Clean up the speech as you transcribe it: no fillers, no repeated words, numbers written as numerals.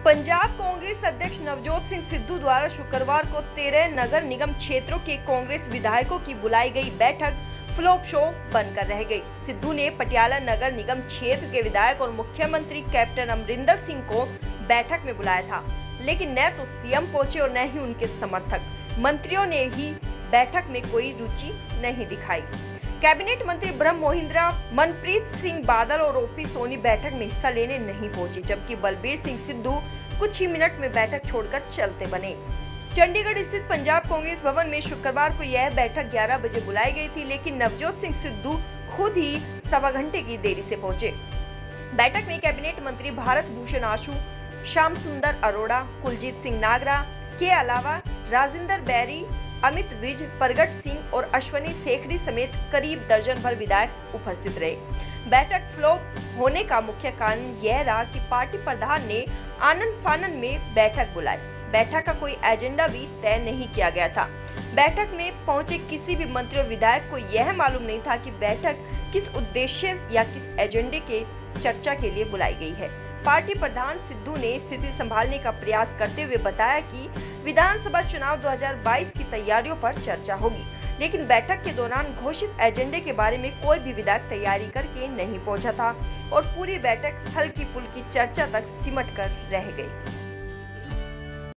पंजाब कांग्रेस अध्यक्ष नवजोत सिंह सिद्धू द्वारा शुक्रवार को 13 नगर निगम क्षेत्रों के कांग्रेस विधायकों की बुलाई गई बैठक फ्लॉप शो बनकर रह गई। सिद्धू ने पटियाला नगर निगम क्षेत्र के विधायक और मुख्यमंत्री कैप्टन अमरिंदर सिंह को बैठक में बुलाया था, लेकिन न तो सीएम पहुंचे और न ही उनके समर्थक। मंत्रियों ने ही बैठक में कोई रुचि नहीं दिखाई। कैबिनेट मंत्री ब्रह्म मोहिंद्रा, मनप्रीत सिंह बादल और ओपी सोनी बैठक में हिस्सा लेने नहीं पहुंचे, जबकि बलबीर सिंह सिद्धू कुछ ही मिनट में बैठक छोड़कर चलते बने। चंडीगढ़ स्थित पंजाब कांग्रेस भवन में शुक्रवार को यह बैठक 11 बजे बुलाई गई थी, लेकिन नवजोत सिंह सिद्धू खुद ही सवा घंटे की देरी से पहुंचे। बैठक में कैबिनेट मंत्री भारत भूषण आशु, श्याम सुंदर अरोड़ा, कुलजीत सिंह नागरा के अलावा राजेंद्र बैरी, अमित विज, प्रगट सिंह और अश्वनी सेखड़ी समेत करीब दर्जन भर विधायक उपस्थित रहे। बैठक फ्लॉप होने का मुख्य कारण यह रहा कि पार्टी प्रधान ने आनन फानन में बैठक बुलाई। बैठक का कोई एजेंडा भी तय नहीं किया गया था। बैठक में पहुंचे किसी भी मंत्री और विधायक को यह मालूम नहीं था कि बैठक किस उद्देश्य या किस एजेंडे के चर्चा के लिए बुलाई गई है। पार्टी प्रधान सिद्धू ने स्थिति संभालने का प्रयास करते हुए बताया कि विधानसभा चुनाव 2022 की तैयारियों पर चर्चा होगी, लेकिन बैठक के दौरान घोषित एजेंडे के बारे में कोई भी विधायक तैयारी करके नहीं पहुंचा था और पूरी बैठक हल्की फुल्की चर्चा तक सिमट कर रह गई।